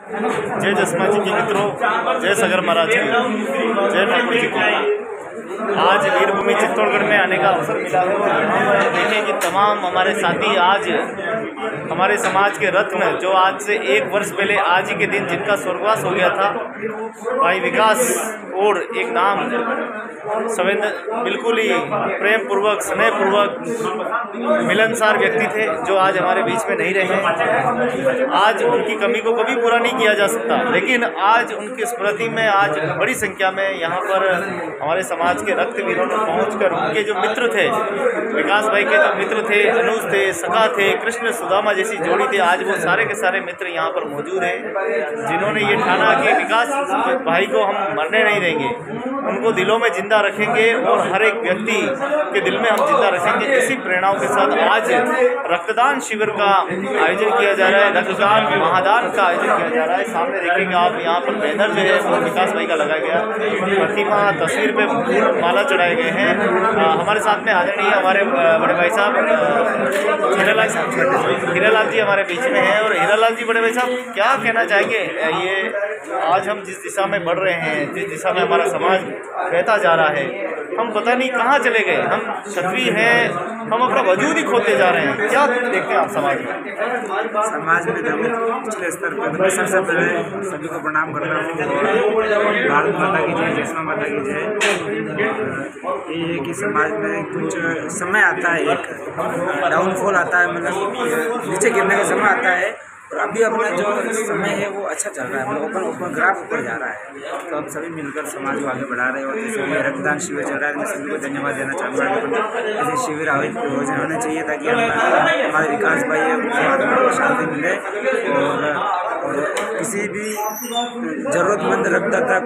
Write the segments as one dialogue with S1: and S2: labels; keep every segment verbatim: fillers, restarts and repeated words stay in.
S1: जय जसमा जी के मित्रों, जय सगर महाराज की, जय ठाकुर जी को। आज वीरभूमि चित्तौड़गढ़ में आने का अवसर मिला है और यहाँ पर देखें कि तमाम हमारे साथी आज हमारे समाज के रत्न जो आज से एक वर्ष पहले आज ही के दिन जिनका स्वर्गवास हो गया था, भाई विकास और एक नाम संवेदन बिल्कुल ही प्रेम पूर्वक स्नेह पूर्वक मिलनसार व्यक्ति थे जो आज हमारे बीच में नहीं रहे। आज उनकी कमी को कभी पूरा नहीं किया जा सकता, लेकिन आज उनकी स्मृति में आज बड़ी संख्या में यहाँ पर हमारे समाज के रक्तवीरों ने पहुंचकर उनके जो मित्र थे, विकास भाई के जो मित्र थे, अनुज थे, सखा थे, कृष्ण सुदामा जैसी जोड़ी थी, आज वो सारे के सारे मित्र यहाँ पर मौजूद हैं जिन्होंने ये ठाना कि विकास भाई को हम मरने नहीं देंगे, उनको दिलों में जिंदा रखेंगे और हर एक व्यक्ति के दिल में हम जिंदा रखेंगे। इसी प्रेरणाओं के साथ आज रक्तदान शिविर का आयोजन किया जा रहा है, रक्तदान महादान का आयोजन किया जा रहा है। सामने देखेंगे आप यहाँ पर बैनर जो है वो विकास भाई का लगाया गया, प्रतिमा तस्वीर पे माला चढ़ाए गए हैं। हमारे साथ में आदरणीय हमारे बड़े भाई साहब हीरालाल साहब हीरालाल जी हमारे बीच में हैं। और हीरालाल जी बड़े भाई साहब क्या कहना चाहेंगे, ये आज हम जिस दिशा में बढ़ रहे हैं, जिस दिशा में हमारा समाज बहता जा रहा है, हम पता नहीं कहाँ चले गए, हम क्षत्रिय हैं, हम अपना वजूद ही खोते जा रहे हैं, क्या देखते हैं आप समाज में?
S2: समाज में पिछले स्तर पर सबसे पहले सभी को प्रणाम कर रहा हूँ। भारत माता की जय, जय माता की जय। ये है कि समाज में कुछ समय आता है, एक डाउनफॉल आता है, मतलब नीचे गिरने का समय आता है, और अभी अपना जो समय है वो अच्छा चल रहा है, मतलब ऊपर ऊपर ग्राफ ऊपर जा रहा है। तो हम सभी मिलकर समाज को आगे बढ़ा रहे हैं और जैसे रक्तदान शिविर चल रहा है, मैं सभी को धन्यवाद देना चाहूँगा। ऐसे शिविर आयोजन होने चाहिए ताकि हमारे विकास भाई है उनको आत्मा को शांति मिले और और किसी भी ज़रूरतमंद रक्तदाता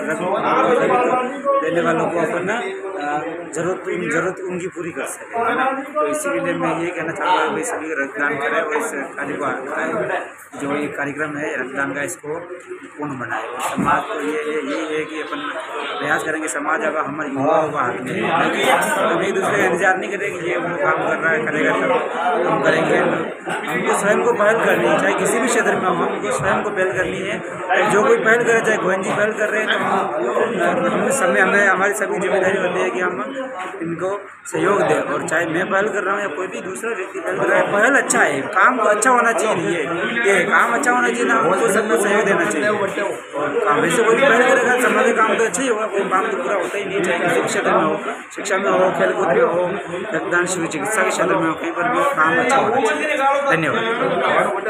S2: देने वालों को अपन जरूरत जरूरत उनकी पूरी कर सके, है ना। तो इसी के लिए मैं ये कहना चाहूँगा भाई सभी रक्तदान करें और इस कार्य को जो ये कार्यक्रम है रक्तदान का इसको पूर्ण बनाए। और समाज को ये ये ये है कि अपन प्रयास करेंगे, समाज अगर हमारे युवाओं का हाथ में हम एक दूसरे का इंतजार नहीं करेंगे कि ये वो काम कर रहा है करेगा तब हम करेंगे। हमको स्वयं को पहल करनी है, चाहे किसी भी क्षेत्र में हो, हमको स्वयं को पहल करनी है। और जो कोई पहल करे, चाहे गोविंद जी पहल कर रहे हैं तो हम समय हमें हमारी सभी जिम्मेदारी होती है कि हम इनको सहयोग दें। और चाहे मैं पहल कर रहा हूँ या कोई भी दूसरा व्यक्ति पहल कर रहा है, पहल अच्छा है, काम तो अच्छा होना चाहिए, ये ये काम अच्छा होना चाहिए ना, हमको सबको सहयोग देना चाहिए। और काम वैसे कोई पहल करेगा समाज का काम तो अच्छा ही होगा, कोई काम तो पूरा होता ही नहीं, चाहे किसी क्षेत्र में हो, शिक्षा में हो, खेलकूद में हो, रक्तदान शिविर चिकित्सा के क्षेत्र में हो, कहीं पर भी हो, काम अच्छा होना चाहिए। धन्यवाद।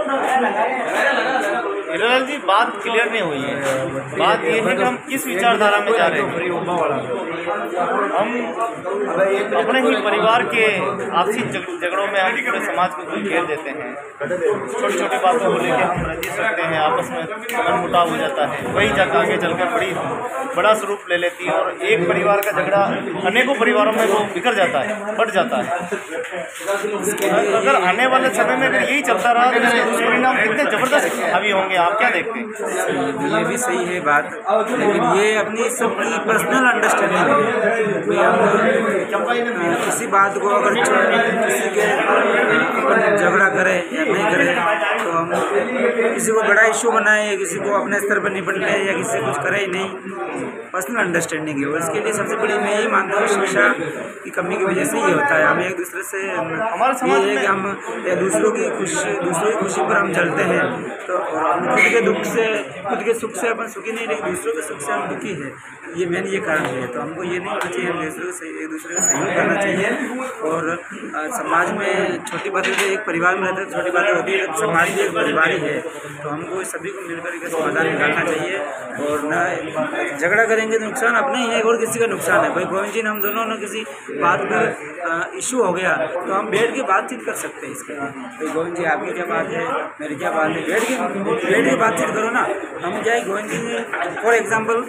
S1: हीरालाल जी बात क्लियर नहीं हुई है, बात ये है कि हम किस विचारधारा में जा रहे हैं। हम अपने ही परिवार के आपसी झगड़ों में हम पूरे समाज को घेर देते हैं, छोटी छोटी बातों को लेकर हम रंजिश सकते हैं, आपस में मनमुटाव हो जाता है, वही जगह आगे चलकर बड़ी बड़ा स्वरूप ले लेती है और एक परिवार का झगड़ा अनेकों परिवारों में वो बिखर जाता है, बढ़ जाता है। अगर आने वाले समय में अगर यही चलता रहा तो इसके दुष्परिणाम कितने जबरदस्त हावी होंगे, आप क्या देखते हैं?
S2: ये भी सही है बात, लेकिन ये अपनी सबकी पर्सनल अंडरस्टैंडिंग है। हम किसी बात को अगर किसी के अपन झगड़ा करें या नहीं करें तो हम किसी को बड़ा इशू बनाए या किसी को अपने स्तर पर निपट ले या किसी कुछ करे ही नहीं, पर्सनल अंडरस्टैंडिंग है। और इसके लिए सबसे बड़ी मैं यही मानता हूँ शिक्षा की कमी की वजह से ये होता है। हम एक दूसरे से हमारे समाज में हम या दूसरों की खुशी दूसरों की खुशी पर हम चलते हैं तो और खुद के दुख से खुद के सुख से अपन सुखी नहीं, लेकिन दूसरों के सुख से हम दुखी है। ये मेन ये कारण है। तो हमको ये नहीं होना चाहिए, हम दूसरों से एक दूसरे का सहयोग करना चाहिए। और आ, समाज में छोटी बातें तो एक परिवार में रहते हैं, छोटी बातें होती है, समाज भी एक परिवार ही है। तो हमको सभी को मिलकर के समाधान निकालना चाहिए और न झगड़ा करेंगे तो नुकसान अपना ही है और किसी का नुकसान है। भाई गोविंद जी ने हम दोनों ने किसी बात पर इशू हो गया तो हम बैठ के बातचीत कर सकते हैं इसके लिए। भाई गोविंद जी आपकी क्या बात है, मेरी क्या बात है, बैठ के बैठ के बातचीत करो ना। हम क्या है गोविंद जी ने फॉर एग्जाम्पल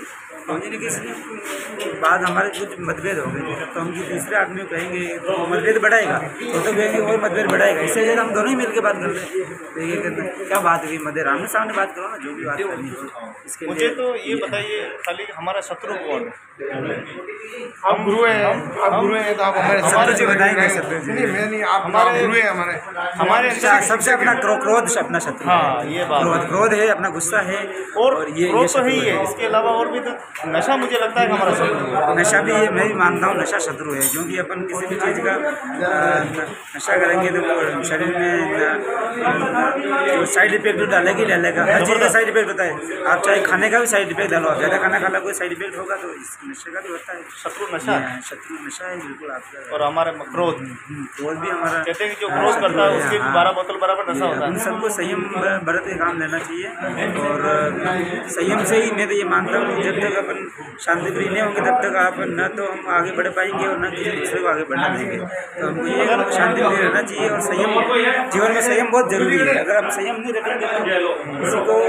S2: कम्युनिकेशन के बाद हमारे कुछ मतभेद हो गए, तो हम तीसरे आदमी को कहेंगे तो मतभेद बढ़ाएगा, तो तो कहेंगे और मतभेद बढ़ाएगा। इससे ज़्यादा हम दोनों ही मिलकर बात कर रहे हैं। ये कहते हैं क्या बात हुई, मध्य आमने सामने बात करो ना, जो भी बात करनी है। इसके
S1: मुझे तो ये बताइए खाली हमारा शत्रु कौन है?
S3: आप गुरु हैं, आप गुरु हैं तो आप हमारे
S2: शत्रु जी बताएंगे। शत्रु जी
S3: नहीं, मैं नहीं, आप हमारे गुरु हैं। हमारे
S1: हमारे
S2: अच्छा, सबसे अपना क्रो, क्रोध से अपना शत्रु।
S1: हाँ, ये बात
S2: क्रोध क्रोध है, अपना गुस्सा है,
S1: और,
S2: और ये
S1: क्रोध
S2: ये
S1: तो ही है। इसके अलावा और भी तो नशा मुझे लगता है कि हमारा शत्रु है।
S2: नशा भी है, मैं भी मानता हूँ नशा शत्रु है, क्योंकि अपन किसी भी चीज़ का नशा करेंगे तो वो शरीर में जो साइड इफेक्ट तो डालेगा ही डालेगा। हर चीज़ का साइड इफेक्ट होता है। आप चाहे खाने का भी साइड इफेक्ट डालो, आप ज़्यादा खाना खाना कोई साइड इफेक्ट होगा, तो इस नशे का भी होता है।
S1: शत्रु नशा है,
S2: शत्रु नशा है बिल्कुल आपका।
S1: और हमारे क्रोध
S2: क्रोध भी हमारा,
S1: कहते हैं कि जो क्रोध करता है उसके भी बारह बोतल बराबर नशा होता
S2: उन
S1: है।
S2: सबको संयम बरत के काम लेना चाहिए, और संयम से ही मैं तो ये मानता हूँ जब तक अपन शांति प्रिय नहीं होंगे तब तक आप न तो हम आगे बढ़ पाएंगे और न किसी दूसरे को आगे बढ़ा देंगे। तो हमको ये शांति प्रिय रहना चाहिए, और संयम जीवन में संयम बहुत जरूरी है। अगर हम संयम नहीं रखेंगे तो किसी को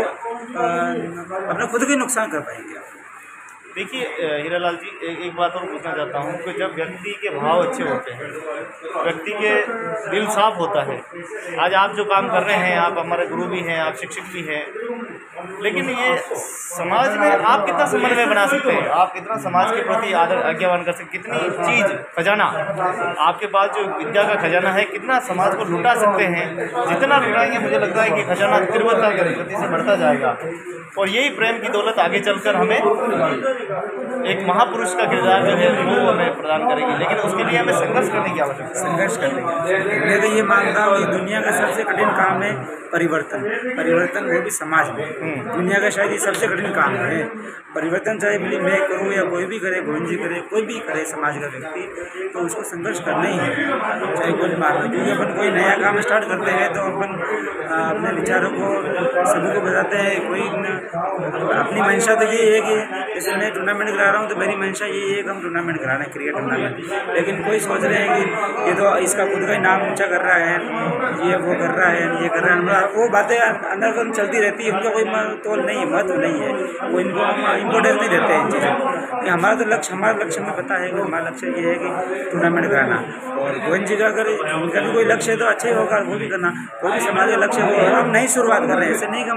S2: अपना खुद भी नुकसान कर पाएंगे।
S1: देखिए हीरालाल जी, एक, एक बात और पूछना चाहता हूँ कि जब व्यक्ति के भाव अच्छे होते हैं, व्यक्ति के दिल साफ होता है। आज आप जो काम कर रहे हैं, आप हमारे गुरु भी हैं, आप शिक्षक भी हैं, लेकिन ये समाज में आप कितना समन्वय बना सकते हैं? आप कितना समाज के प्रति आदर आज्ञावान कर सकते, कितनी चीज़ खजाना आपके पास जो विद्या का खजाना है, कितना समाज को लुटा सकते हैं? जितना लुटाएंगे मुझे लगता है कि खजाना तीव्रता गति से बढ़ता जाएगा, और यही प्रेम की दौलत आगे चलकर हमें एक महापुरुष का किरदार जो है वो हमें प्रदान करेगी। लेकिन उसके लिए हमें संघर्ष करने की आवश्यकता है।
S2: संघर्ष करने की मैं तो ये मानता हूँ कि दुनिया का सबसे कठिन काम है परिवर्तन। परिवर्तन वो भी समाज में। दुनिया का शायद ये सबसे कठिन काम है परिवर्तन। चाहे भले मैं करूँ या कोई भी करे, गोविंद जी करे, कोई भी करे समाज का व्यक्ति, तो उसको संघर्ष करना ही है, चाहे कोई मान लो। क्योंकि अपन कोई नया काम स्टार्ट करते हैं तो अपन अपने विचारों को सभी को बताते हैं। कोई अपनी मंशा तो ये है कि जैसे मैं टूर्नामेंट करा रहा हूँ तो मेरी मंशा ये है कि हम टूर्नामेंट कराना है, क्रिकेट टूर्नामेंट। लेकिन कोई सोच रहे हैं कि ये तो इसका खुद का ही नाम ऊँचा कर रहा है, ये वो कर रहा है, ये कर रहा है, वो बातें अंदर अंदर चलती रहती है। उनका कोई तोल नहीं है, महत्व नहीं है, वो इनको हम इम्पोर्टेंस नहीं देते हैं इन चीज़ों को। हमारा तो लक्ष्य हमारा लक्ष्य हमें पता है कि हमारा लक्ष्य ये है कि टूर्नामेंट कराना। और गोविंद जी का अगर उनका भी कोई लक्ष्य है तो अच्छा ही होगा, वो भी करना। कोई भी समाज का लक्ष्य हो, हम नई शुरुआत कर रहे हैं, ऐसे नहीं कि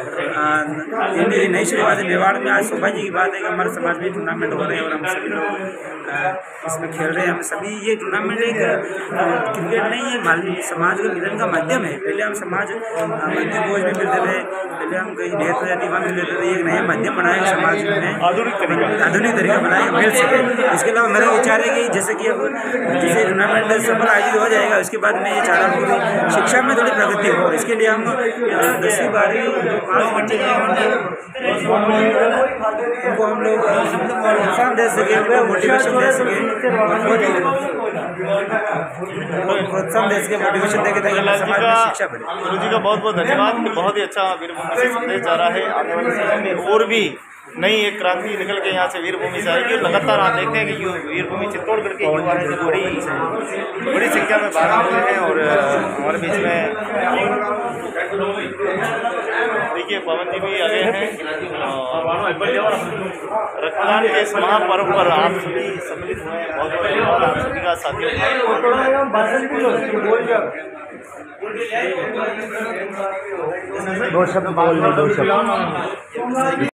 S2: हम ये मेरी नई शुरुआत है। मेवाड़ में आज सौभाग्य की बात है कि हमारे समाज में टूर्नामेंट हो रहे हैं और हम सभी लोग इसमें खेल रहे हैं। हम सभी ये टूर्नामेंट एक क्रिकेट नहीं है, समाज का मिलन का माध्यम है। पहले हम समाज मध्य भोज में मिलते थे, पहले हम कहीं नेत्र जाति वहाँ मिलते थे। एक नया माध्यम बनाया समाज में,
S1: आधुनिक तरीका
S2: आधुनिक तरीका बनाया मिल सके। इसके अलावा मेरा विचार है कि जैसे कि अब जैसे टूर्नामेंट सफल आयोजित हो जाएगा, उसके बाद मैं ये चाह रहा हूँ कि शिक्षा में थोड़ी प्रगति हो। इसके लिए हम दसवीं बारहवीं जो पाँच बच्चे हैं उनको हम लोग प्रोत्साहन दे सके, मोटिवेशन दे सके, प्रोत्साहन दे सके, मोटिवेशन दे के ताकि समाज में शिक्षा बढ़े।
S1: गुरु जी का बहुत बहुत धन्यवाद। बहुत ही अच्छा वीरभूमि से संदेश जा रहा है। आने वाले समय में और भी नई एक क्रांति निकल के यहाँ से वीरभूमि से आएगी। लगातार आप देखते हैं कि वीरभूमि चित्तौड़गढ़ के युवा हैं जो बड़ी बड़ी संख्या में भाग रहे हैं। और हमारे बीच में देखिए पवन जी भी आ गए हैं। रक्तदान के इस महापर्व पर आप सभी सम्मिलित हुए हैं, बहुत बहुत धन्यवाद आप सभी का साथियों।
S3: दो शब्द बोल दो शब्द